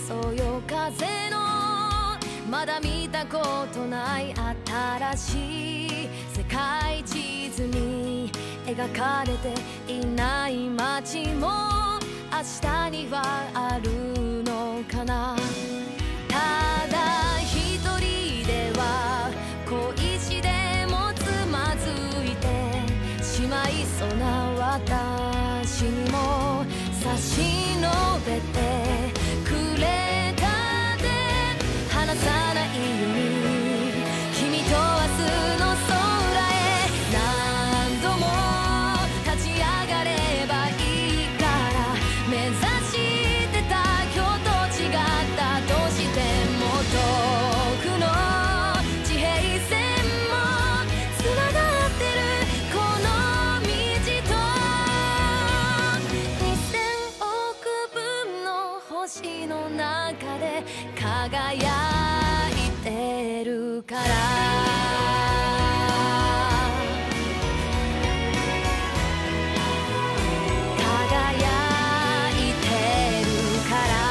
そよ風のまだ見たことない新しい世界地図に描かれていない街も明日にはあるのかな。ただ一人では恋しでもつまずいてしまいそうな私にも差し伸べてくれたで離さないように君と明日の空へ何度も立ち上がればいいから目指してた今日と違ったとしても遠くの地平線もつながってるこの道と2000億分の星の中で輝いてるから輝いてるから